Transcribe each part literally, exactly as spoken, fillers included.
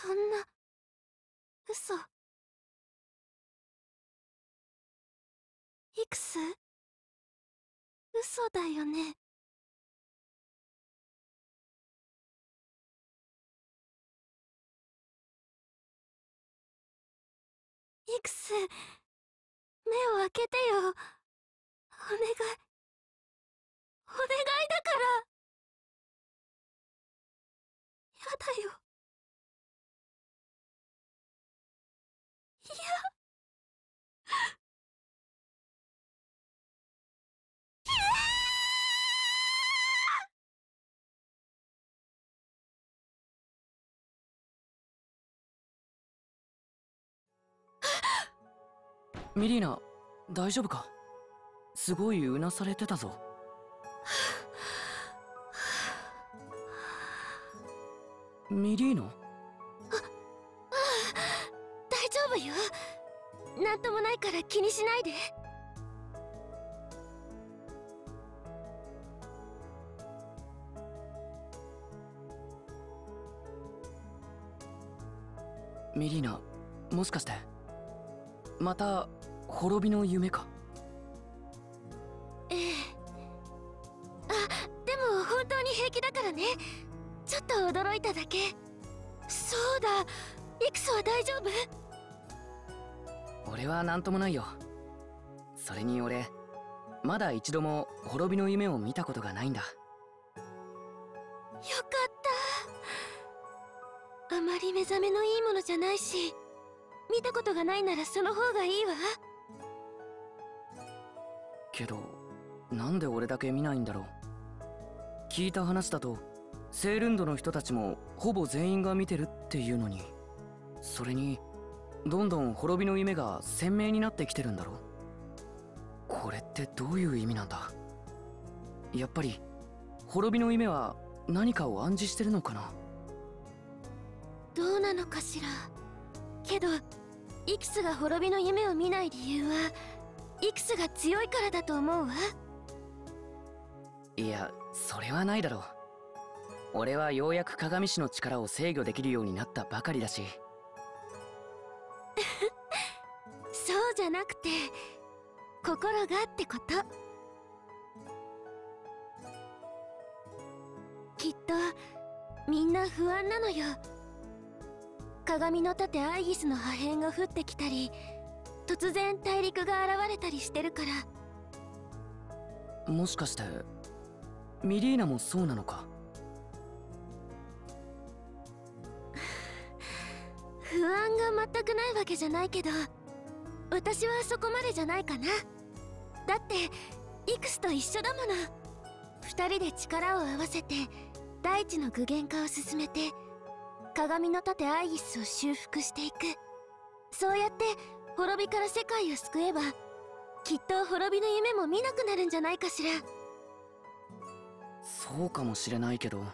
そんな嘘。イクス、嘘だよね。イクス、目を開けてよ。お願い、お願いだから。やだよ。いや。 ミリーナ、大丈夫か？すごいうなされてたぞ。ミリーナ？あ、ああ、大丈夫よ。なんともないから気にしないで。 ミリーナ、もしかしてまた滅びの夢か？ ええ。あ、でも本当に平気だからね。ちょっと驚いただけ。そうだ、イクスは大丈夫？ 俺はなんともないよ。それに俺まだ一度も滅びの夢を見たことがないんだ。よかった。あまり目覚めのいいものじゃないし、見たことがないならその方がいいわ。 けどなんで俺だけ見ないんだろう。聞いた話だとセールンドの人たちもほぼ全員が見てるっていうのに、それにどんどん滅びの夢が鮮明になってきてるんだろう。これってどういう意味なんだ？やっぱり滅びの夢は何かを暗示してるのかな？ どうなのかしら。けどイクスが滅びの夢を見ない理由はイクスが強いからだと思うわ。 いや、それはないだろう。俺はようやく鏡師の力を制御できるようになったばかりだし。 そうじゃなくて心がってこと。きっとみんな不安なのよ。鏡の盾アイギスの破片が降ってきたり、突然大陸が現れたりしてるから。 もしかしてミリーナもそうなのか？ 不安が全くないわけじゃないけど、私はそこまでじゃないかな。だってイクスと一緒だもの。二人で力を合わせて大地の具現化を進めて鏡の盾アイギスを修復していく。そうやって滅びから世界を救えば、きっと滅びの夢も見なくなるんじゃないかしら。 そうかもしれないけど。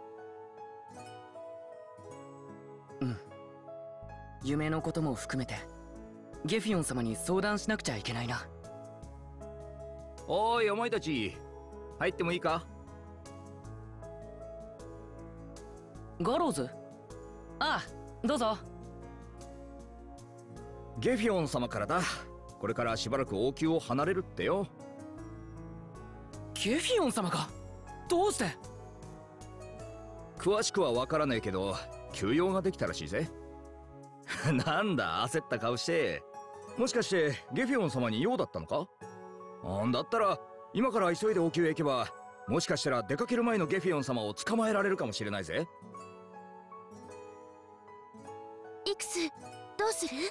うん、夢のことも含めてゲフィオン様に相談しなくちゃいけないな。 おーい、お前たち入ってもいいか？ ガローズ？ああ、どうぞ。 ゲフィオン様からだ。これからしばらく王宮を離れるってよ。 ゲフィオン様が？どうして？ 詳しくは分からねえけど休養ができたらしいぜ。なんだ焦った顔して。もしかしてゲフィオン様に用だったのか？あ、だったら今から急いで王宮へ行けば、もしかしたら出かける前のゲフィオン様を捕まえられるかもしれないぜ。 イクス、どうする？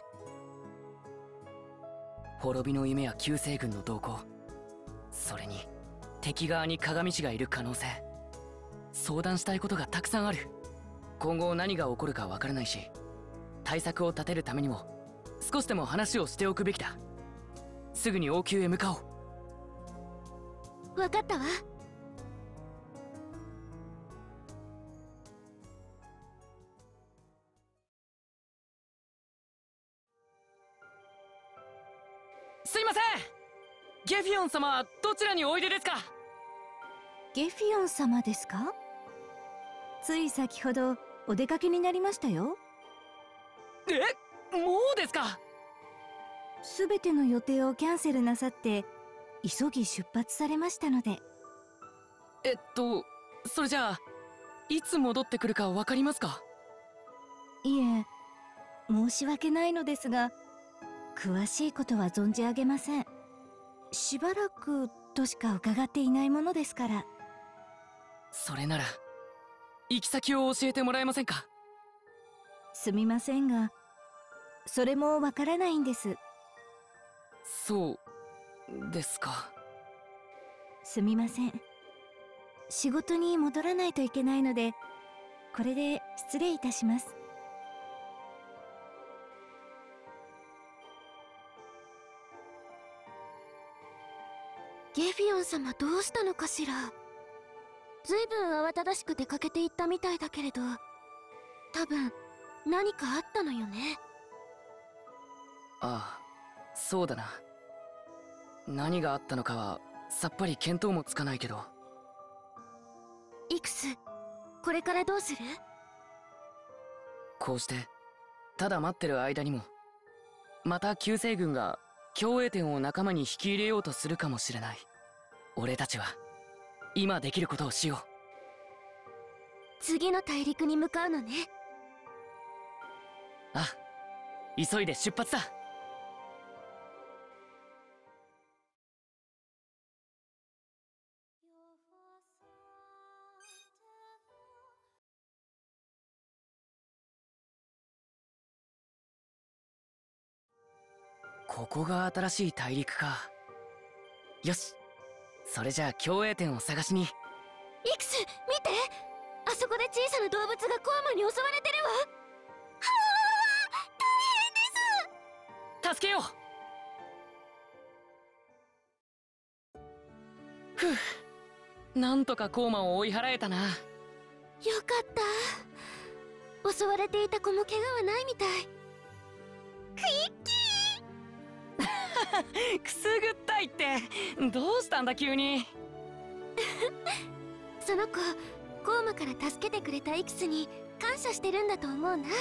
滅びの夢や救世軍の動向、それに敵側に鏡師がいる可能性、相談したいことがたくさんある。今後何が起こるかわからないし、対策を立てるためにも少しでも話をしておくべきだ。すぐに王宮へ向かおう。 分かったわ。 すいません、ゲフィオン様はどちらにおいでですか？ ゲフィオン様ですか？つい先ほどお出かけになりましたよ。 え、もうですか？ すべての予定をキャンセルなさって急ぎ出発されましたので。 えっとそれじゃあいつ戻ってくるかわかりますか？ いえ、申し訳ないのですが詳しいことは存じ上げません。しばらくとしか伺っていないものですから。 それなら行き先を教えてもらえませんか？ すみませんがそれもわからないんです。 そうですか。 すみません。仕事に戻らないといけないのでこれで失礼いたします。 ゲフィオン様どうしたのかしら。ずいぶん慌ただしく出かけていったみたいだけれど、多分何かあったのよね。 ああ、そうだな。何があったのかはさっぱり見当もつかないけど。 イクス、これからどうする？ こうしてただ待ってる間にもまた救世軍が共栄点を仲間に引き入れようとするかもしれない。俺たちは今できることをしよう。 次の大陸に向かうのね。 ああ、急いで出発だ。ここが新しい大陸か。よし、それじゃあ共栄点を探しに。 イクス、見て、あそこで小さな動物がコアマに襲われてるわ。はあ、大変です。 助けよう。ふう、なんとかコーマを追い払えたな。 よかった。襲われていた子も怪我はないみたい。クイッキくすぐったいって。どうしたんだ急に。 その子、コーマから助けてくれたイクスに感謝してるんだと思うな。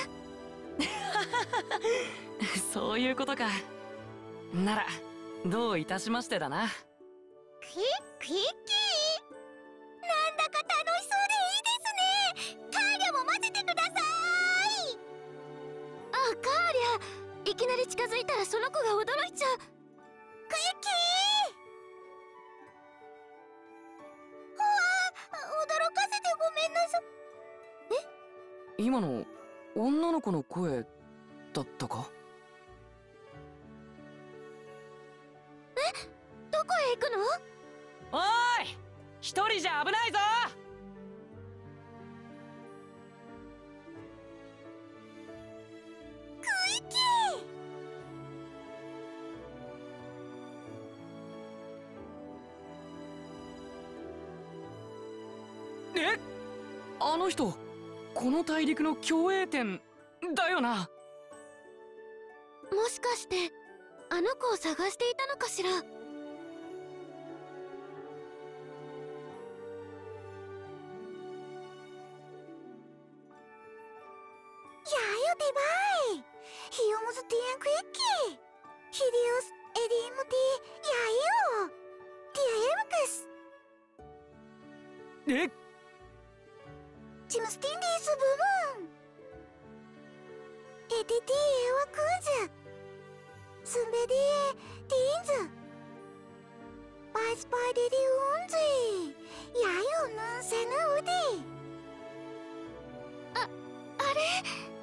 そういうことか。ならどういたしましてだな。 クイックイッキー、なんだか楽しそうでいいですね。カーリャも混ぜてください。あ、カーリャ、いきなり近づいたらその子が驚いちゃう。クイッキー、うわ、驚かせてごめんなさい。え、 今の女の子の声だったか？ え、どこへ行くの？ おーい、一人じゃ危ないぞ。 クイッキー、 え、あの人この大陸の共栄点だよな。 もしかしてあの子を探していたのかしら。Ja, dabei. Hier muss der Quickie. Hideous Edimuti. Ja, jo. Die Emkes. え、 Timstindis Bumun. Editi Ewa Kunze. Sumbedi Dinze. Bais bei Didi Unzi. Ja, jo, nun Senu Udi. あ、あれ？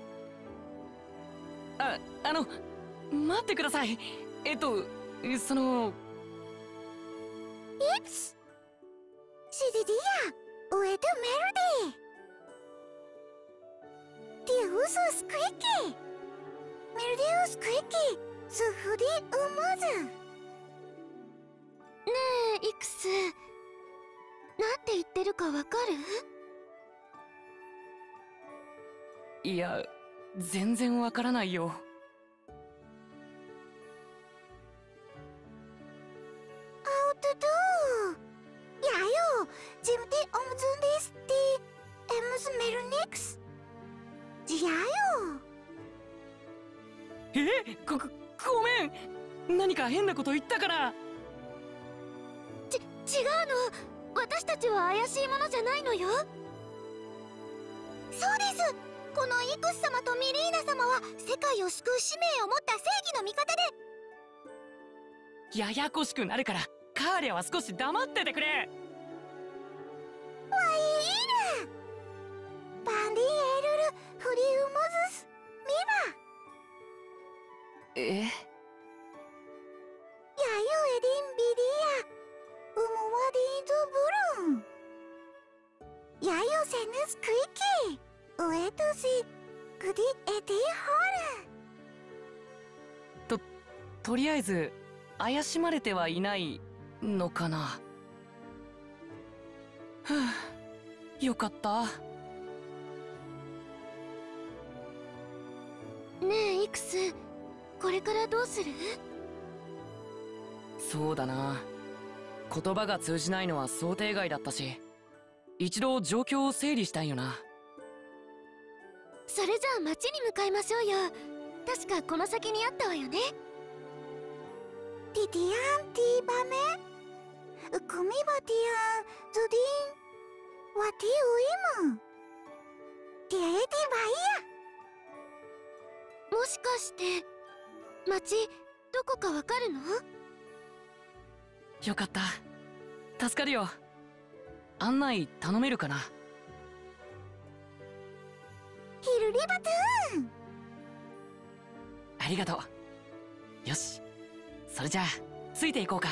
あ、あの待ってください。えっとそのイプス。シディディア、ウエドメロディ。ディウススクイッキー。メロディウスクイッキー。スフディウモズ。ねえ、イクス。なんて言ってるかわかる？ いや、全然わからないよ。 アウトドゥ。やよ、ジムティオムズンディスティエムズメルニックス。じやよ。 えご、ごめん。何か変なこと言ったから。 ち、違うの。私たちは怪しいものじゃないのよ。そうです。このイクス様とミリーナ様は世界を救う使命を持った正義の味方で。 ややこしくなるからカーレは少し黙っててくれ。 わいいるバンディエルルフリウムズスミえマヤユエディンビディアウムワディンズブルンヤユセヌスクイキウエトシグディエディホル。 ととりあえず怪しまれてはいないのかな。ふう、よかった。 ねえイクス、これからどうする？ そうだな、言葉が通じないのは想定外だったし、一度状況を整理したいよな。 それじゃあ町に向かいましょうよ。確かこの先にあったわよね。ティティアンティバメウクミバティアンズディンワティウイムティエディバイヤ。もしかして町どこかわかるの？ よかった、助かるよ。案内頼めるかな。 ヒルリバトゥーン。 ありがとう。よし、それじゃあついていこうか。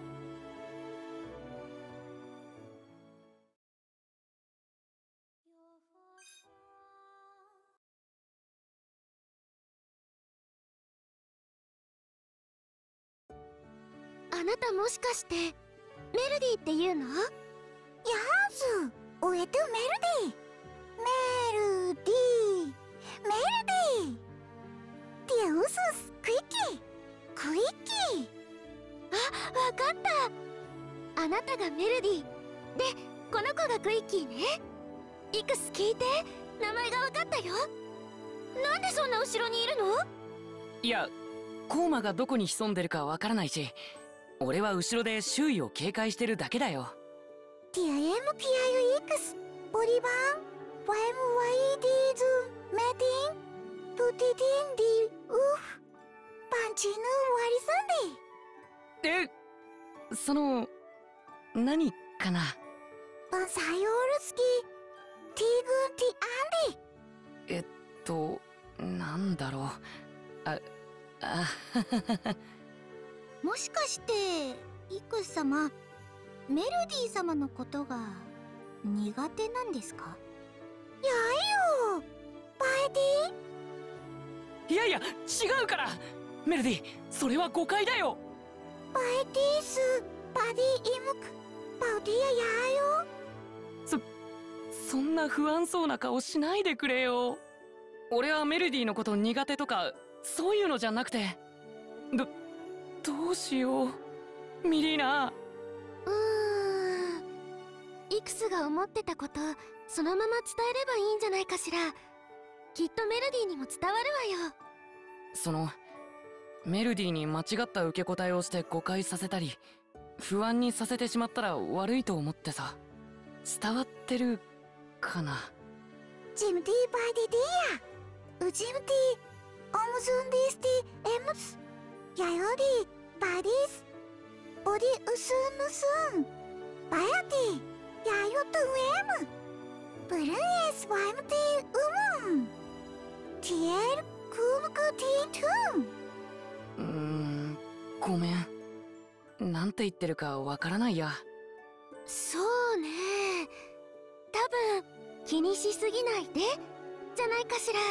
あなたもしかしてメルディっていうの？やーずおえとメルディメルディメルディティアウススクイッキークイッキー。あ、わかった。あなたがメルディでこの子がクイッキーね。イクス聞いて、名前がわかったよ。なんでそんな後ろにいるの？ いや、コーマがどこに潜んでるかわからないし、俺は後ろで周囲を警戒してるだけだよ。 ティアエムティアユイクスボリバンワエムワイディズメティンプティティンディウフパンチヌワリサンディ。 え、その何かな。 パンサイオールスキティグンティアンディ。 えっとなんだろう。ああもしかしてイクス様メルディ様のことが苦手なんですか？やよバエディ。 いやいや違うから、メルディ、それは誤解だよ。 バエディスバディイムクバウディアヤよ。 そそんな不安そうな顔しないでくれよ。俺はメルディのこと苦手とかそういうのじゃなくて、どどうしようミリーナ。 うーん、イクスが思ってたことそのまま伝えればいいんじゃないかしら。きっとメルディにも伝わるわよ。 そのメルディに間違った受け答えをして誤解させたり不安にさせてしまったら悪いと思ってさ。伝わってるかな。 ジムティバディディアウジムティオムズンディスティエムスヤヨディバディスボディウスムスンバヤティヤヨトウエムブルンエスワイムティウムンティエルクムクティトゥン。 うーん、ごめん、なんて言ってるかわからないや。 そうね、多分気にしすぎないでじゃないかしら。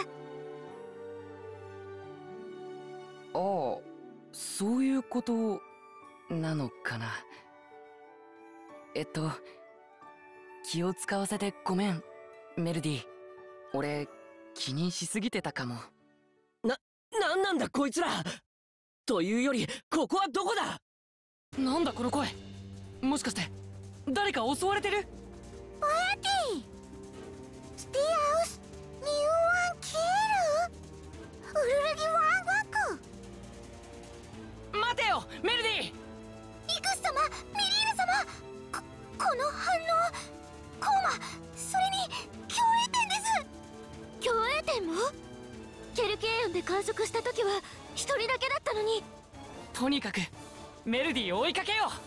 ああ、そういうことなのかな。えっと気を使わせてごめんメルディ。俺気にしすぎてたかも。 な、なんなんだこいつら。というよりここはどこだ。 なんだこの声。もしかして誰か襲われてる？ バヤティスティアウスニューワンキールウルルギワンワケルケイオンで観測した時は一人だけだったのに。 とにかくメルディを追いかけよう。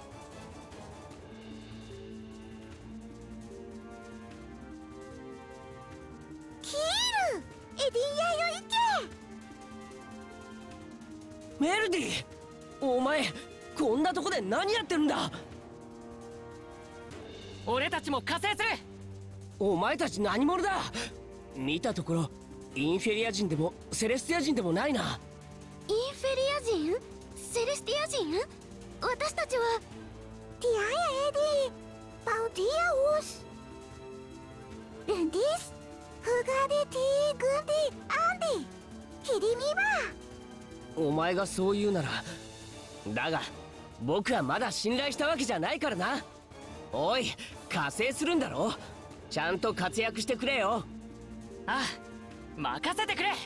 キール、エディアよ行け。 メルディ、お前こんなとこで何やってるんだ。 俺たちも加勢する。 お前たち何者だ。見たところインフェリア人でもセレスティア人でもないな。 インフェリア人、セレスティア人。私たちはティアヤエディ、パウディアオス、レンディス、フガデティグンディアンディ、ヒリミバ。 お前がそう言うなら。だが僕はまだ信頼したわけじゃないからな。おい、加勢するんだろ。ちゃんと活躍してくれよ。 ああ、任せてくれ。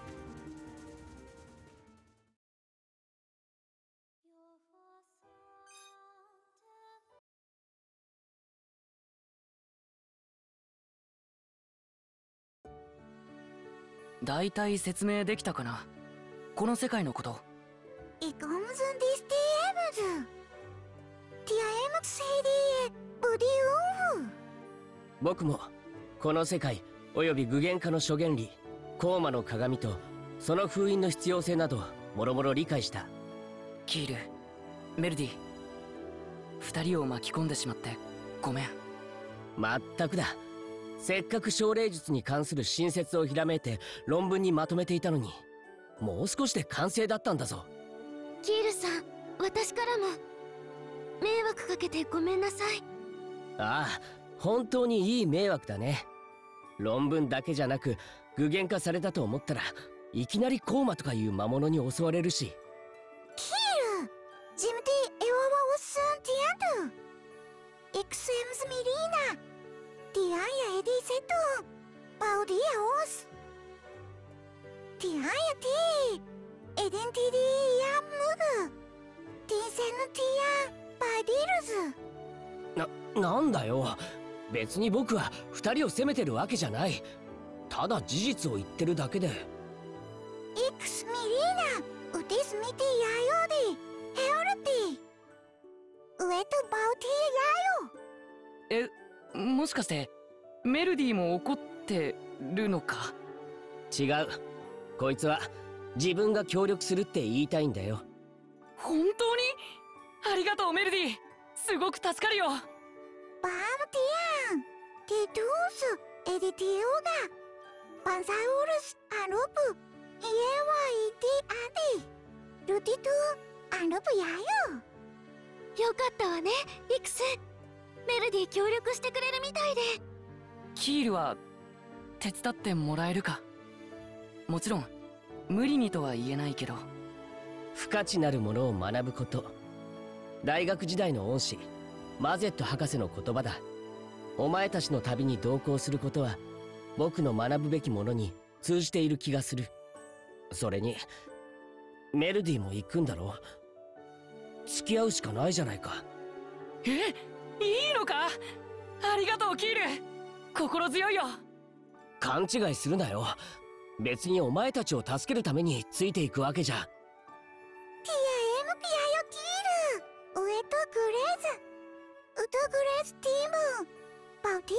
だいたい説明できたかな、この世界のこと。 イコムズンディスティエムズ、ティアエムクセイディエブディウンフ。 僕もこの世界および具現化の諸原理、コーマの鏡とその封印の必要性などもろもろ理解した。 キール、メルディ、二人を巻き込んでしまってごめん。 まったくだ。せっかく奨励術に関する新説をひらめいて論文にまとめていたのに、もう少しで完成だったんだぞ。 キールさん、私からも迷惑かけてごめんなさい。 ああ、本当にいい迷惑だね。論文だけじゃなく具現化されたと思ったらいきなりコーマとかいう魔物に襲われるし。 キール、ジムティエワワオスンティアンド、エクスエムズミリーナ、ティアンヤエディセト、パウディアオス、ティアンヤティ、エデンティディアムグ、ティンセヌティアン、バディルズ。 な、なんだよ。別に僕は二人を責めてるわけじゃない。ただ事実を言ってるだけで。 イクスミリーナ、ウティスミティヤヨディ、ヘオルティ、ウエトバウティヤヨ。 え、もしかしてメルディも怒ってるのか。 違う。こいつは自分が協力するって言いたいんだよ。 本当にありがとうメルディ、すごく助かるよ。 バームティアン、ティトゥース、エディティオガ、パンサウルス、アルプ、イエワイティアディ、ルティトゥ、アルプヤヨ。よかったわね、イクス。メルディ協力してくれるみたいで。 キールは手伝ってもらえるか。もちろん無理にとは言えないけど。 不価値なるものを学ぶこと。大学時代の恩師マゼット博士の言葉だ。お前たちの旅に同行することは僕の学ぶべきものに通じている気がする。それにメルディも行くんだろう。付き合うしかないじゃないか。 え、いいのか。ありがとうキール、心強いよ。 勘違いするなよ。別にお前たちを助けるためについていくわけじゃ。 ティアエムピアヨキール、ウエトグレーズ、ウトグレーズティム、バウティア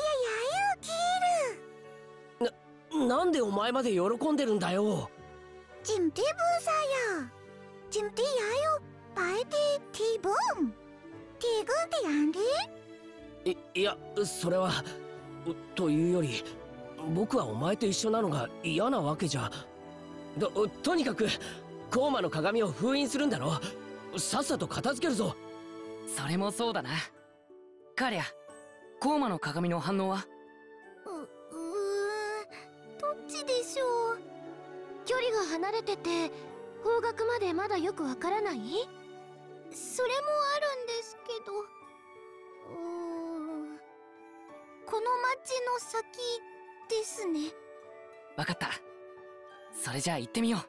ヤヨキール。 な、なんでお前まで喜んでるんだよ。 ジムティブーサヤ、ジムティヤヨ、パエティティブーン、ティグンティアンディ。 い、いや、それはというより僕はお前と一緒なのが嫌なわけじゃ。と、とにかくコーマの鏡を封印するんだろ。さっさと片付けるぞ。 それもそうだな。カリア、コーマの鏡の反応は。 う、うーん、どっちでしょう。距離が離れてて方角までまだよくわからない。それもあるんですけど、うーん、この町の先ですね。 わかった。それじゃあ行ってみよう。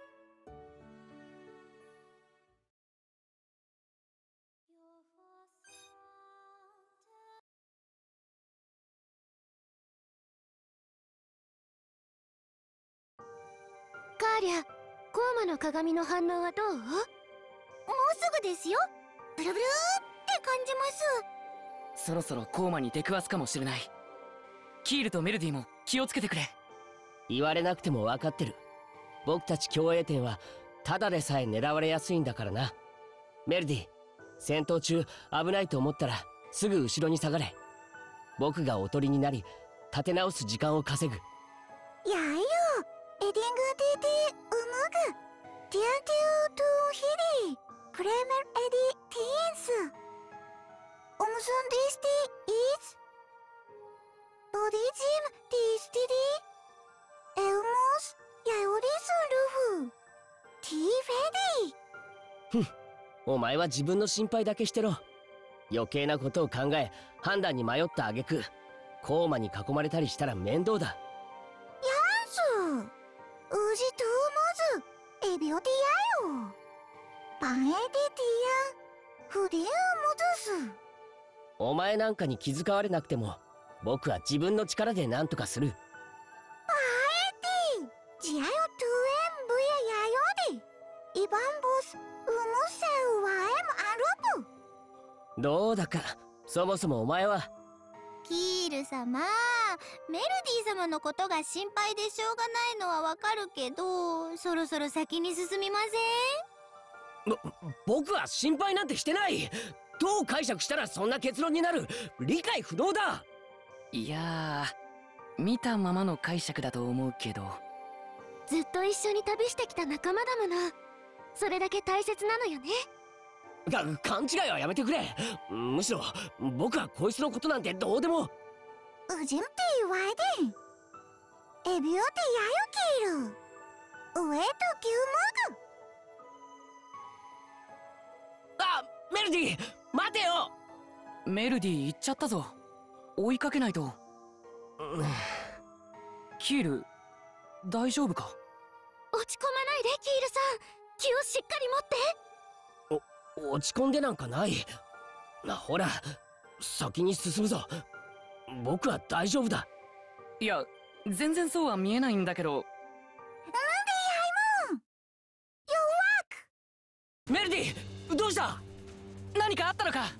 カありゃ、コーマの鏡の反応はどう？もうすぐですよ。ブルブルーって感じます。 そろそろコーマに出くわすかもしれない。キールとメルディも気をつけてくれ。 言われなくても分かってる。僕たち競泳店はただでさえ狙われやすいんだからな。メルディ、戦闘中危ないと思ったらすぐ後ろに下がれ。僕がおとりになり立て直す時間を稼ぐ。 やよ、エディングディディウムグディアディオトゥヒリプレメルエディティーンスオムソンディスティイズボディジムディスティディエウモスヤオリスルフティーフェディ。 ふん、お前は自分の心配だけしてろ。余計なことを考え判断に迷った挙句コーマに囲まれたりしたら面倒だ。 ヤンスウジトゥーモズエビオティアヨパンエディティアンフディアモズス。 お前なんかに気遣われなくても僕は自分の力で何とかする。 パエティジアヨトゥエンブヤヤヨディイバンボスウムセウワエムアルブ。 どうだかそもそもお前は。 キール様、メルディ様のことが心配でしょうがないのはわかるけど、そろそろ先に進みません？ ぼ僕は心配なんてしてない。どう解釈したらそんな結論になる？理解不能だ。 いやー、見たままの解釈だと思うけど。 ずっと一緒に旅してきた仲間だもの。それだけ大切なのよね。 が勘違いはやめてくれ。むしろ僕はこいつのことなんてどうでも。 ウジンティワイデンエビオティヤヨキールウエトキューモグ。 あ、メルディ待てよ。 メルディ行っちゃったぞ。追いかけないと。キール大丈夫か？ 落ち込まないでキールさん、気をしっかり持って。 落ち込んでなんかない。な、ほら先に進むぞ。僕は大丈夫だ。 いや、全然そうは見えないんだけど。 なんでヤイモンメルディ、どうした？ 何かあったのか？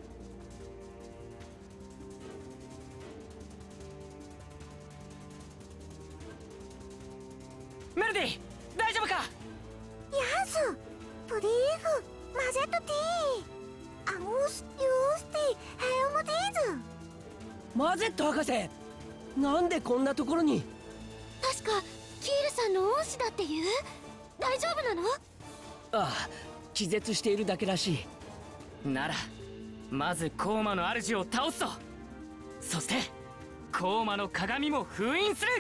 メルディ大丈夫か？ ヤンスプリーフマゼットティーアウスユースティヘルムディーズ。 マゼット博士、なんでこんなところに？ 確かキールさんの恩師だっていう。大丈夫なの？ ああ、気絶しているだけらしい。 ならまずコーマの主を倒すぞ。そしてコーマの鏡も封印する。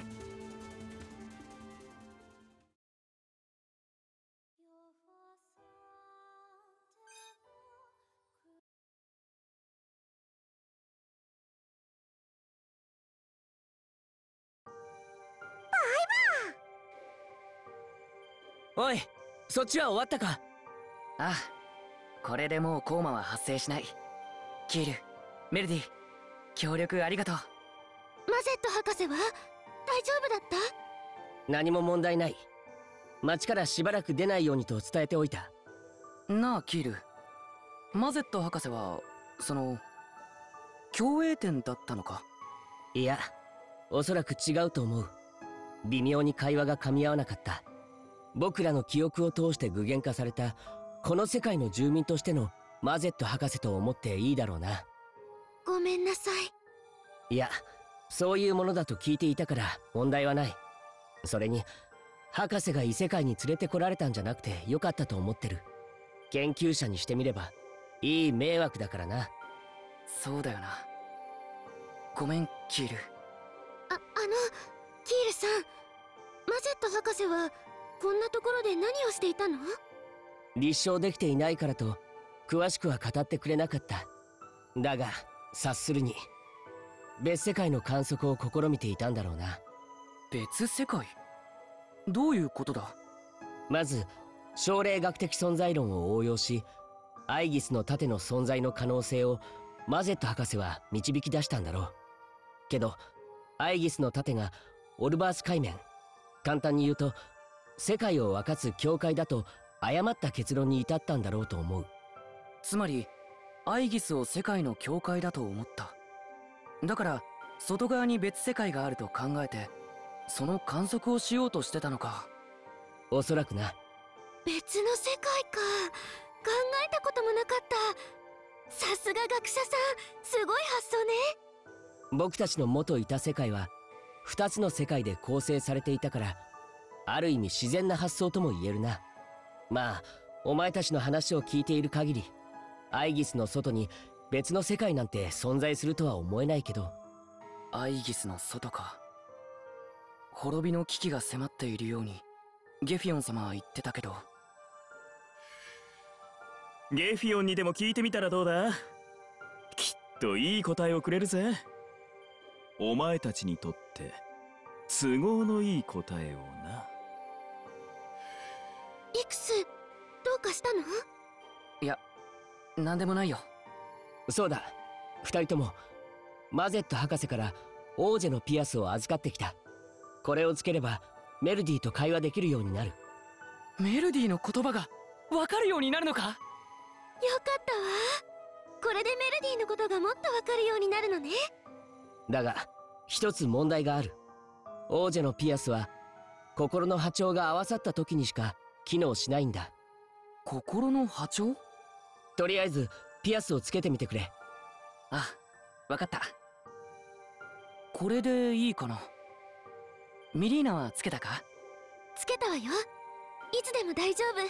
おい、そっちは終わったか？ ああ、これでもうコーマは発生しない。キール、メルディ、協力ありがとう。 マゼット博士は大丈夫だった？ 何も問題ない。町からしばらく出ないようにと伝えておいた。 なあキール、マゼット博士はその競泳店だったのか？ いや、おそらく違うと思う。微妙に会話が噛み合わなかった。僕らの記憶を通して具現化されたこの世界の住民としてのマゼット博士と思っていいだろうな。 ごめんなさい。 いや、そういうものだと聞いていたから問題はない。それに博士が異世界に連れてこられたんじゃなくてよかったと思ってる。研究者にしてみればいい迷惑だからな。 そうだよな。ごめんキール。 あ、あのキールさん、マゼット博士はこんなところで何をしていたの？ 立証できていないからと詳しくは語ってくれなかった。だが察するに別世界の観測を試みていたんだろうな。 別世界？どういうことだ？ まず症例学的存在論を応用し、アイギスの盾の存在の可能性をマゼット博士は導き出したんだろう。けどアイギスの盾がオルバース海面、簡単に言うと世界を分かつ教会だと誤った結論に至ったんだろうと思う。 つまりアイギスを世界の境界だと思った。だから外側に別世界があると考えてその観測をしようとしてたのか。 おそらくな。 別の世界か。考えたこともなかった。さすが学者さん、すごい発想ね。 僕たちの元いた世界はふたつの世界で構成されていたから、ある意味自然な発想とも言えるな。まあお前たちの話を聞いている限り、アイギスの外に別の世界なんて存在するとは思えないけど。 アイギスの外か。滅びの危機が迫っているようにゲフィオン様は言ってたけど。 ゲフィオンにでも聞いてみたらどうだ。きっといい答えをくれるぜ。お前たちにとって都合のいい答えをな。 イクス、どうかしたの？ いや、なんでもないよ。 そうだ、二人ともマゼット博士からオージェのピアスを預かってきた。これをつければメルディと会話できるようになる。 メルディの言葉がわかるようになるのか？ よかったわ。これでメルディのことがもっとわかるようになるのね。 だが一つ問題がある。オージェのピアスは心の波長が合わさった時にしか機能しないんだ。 心の波長？ とりあえずピアスをつけてみてくれ。 あ、わかった。これでいいかな。ミリーナはつけたか？ つけたわよ。いつでも大丈夫。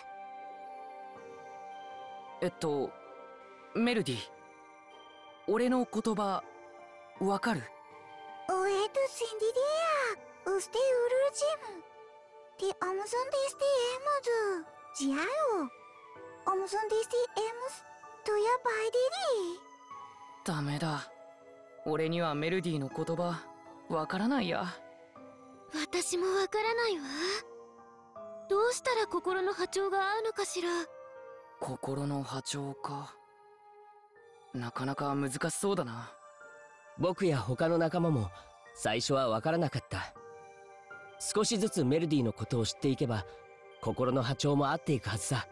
えっとメルディ、俺の言葉わかる？ おえとシンディディア、ウステウルジム、ティアムソンディスティエムズ、ジアヨ、アムソンディスティエムス、トヤバイディリ。 ダメだ。俺にはメルディの言葉わからないや。 私もわからないわ。どうしたら心の波長が合うのかしら。 心の波長か。なかなか難しそうだな。 僕や他の仲間も最初は分からなかった。少しずつメルディのことを知っていけば心の波長も合っていくはずさ。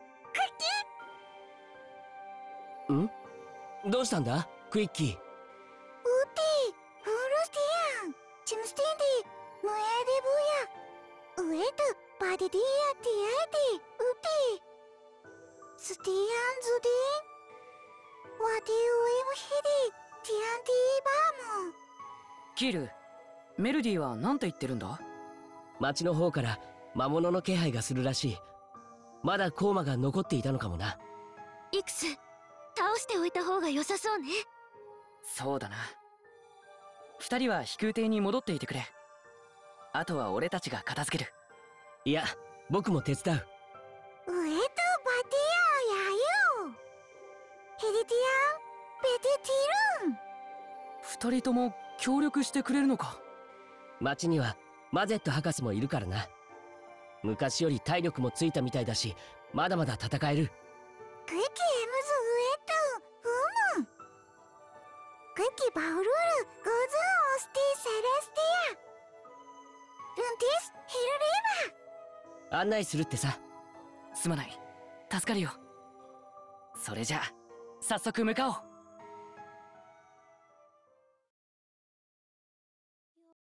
ん？どうしたんだクイッキー？ ウティ、フルスティアン、チムスティンディ、ムエデブヤ、ウエト、バディディアティアディ、ウティ、スティアンズディン、ワディウエムヒディ、ティアンティーバーム。 キール、メルディは何て言ってるんだ？ 町の方から魔物の気配がするらしい。まだコーマが残っていたのかもな。 イクス、倒しておいた方が良さそうね。 そうだな。二人は飛空艇に戻っていてくれ。あとは俺たちが片付ける。 いや、僕も手伝う。 ウエト、バディア、ヤユ、ヘディティアン、ベディティルン。 二人とも協力してくれるのか？ 町にはマゼット博士もいるからな。昔より体力もついたみたいだし、まだまだ戦える。 クイキエムズウエト、フム。クイキバウルール、ゴズンオスティセレスティア。ルンティス、ヒルリーマ。 案内するってさ。 すまない。助かるよ。それじゃあ早速向かおう。